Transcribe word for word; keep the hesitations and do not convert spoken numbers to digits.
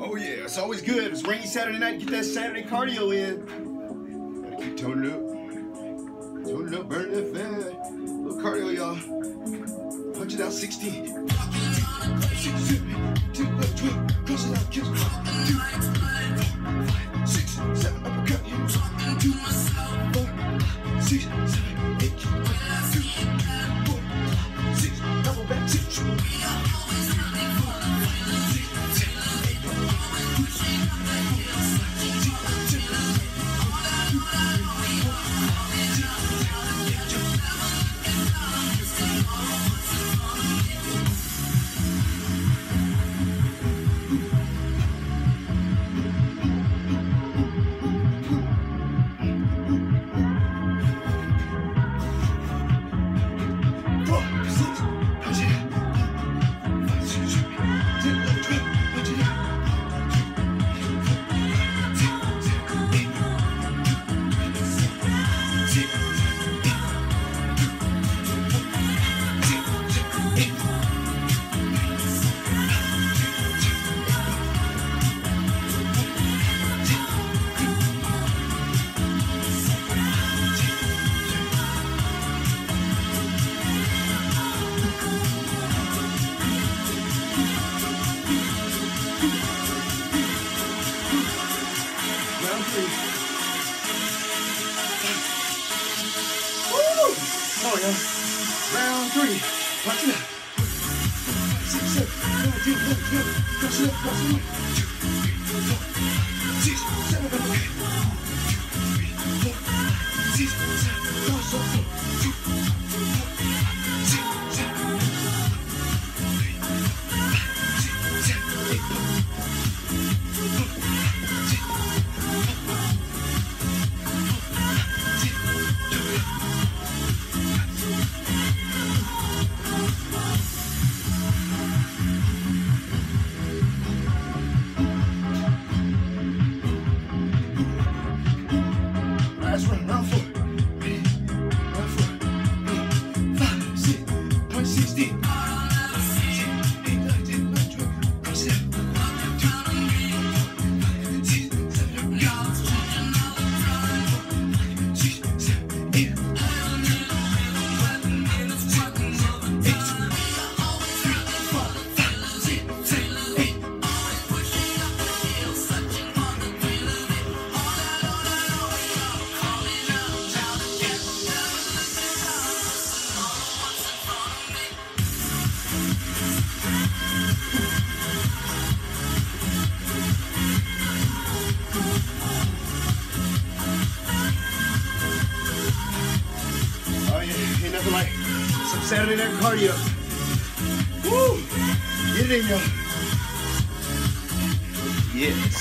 Oh yeah, it's always good. It's rainy Saturday night. Get that Saturday cardio in. Gotta keep toning it up. Toning it up, burning that fat. Little cardio, y'all. Punch it out, sixteen. Six, seven, two, left, twelve. Cross it out, kiss. Two, five, six, seven, uppercut. Two, four, six, seven, eight. Two, four, six, double back, six. Oh yeah. Round three. Watch it out. Six, seven, nine, ten, eleven, twelve. Cross it up, cross it up. Two, three, four, six, seven, eight. Two, three, four, six, seven. Cross up, two, four, six, seven, three, five, six, seven, eight. Last run, round four. Ready? Round four. Ready? Five, six, point sixteen. Eight, nine, ten, eleven, twelve. Cross it out. Two, three, four, five, six, seven, eight. Four, five, six, seven, eight. Ain't nothing like some Saturday night cardio. Woo! Get it in, y'all. Yes.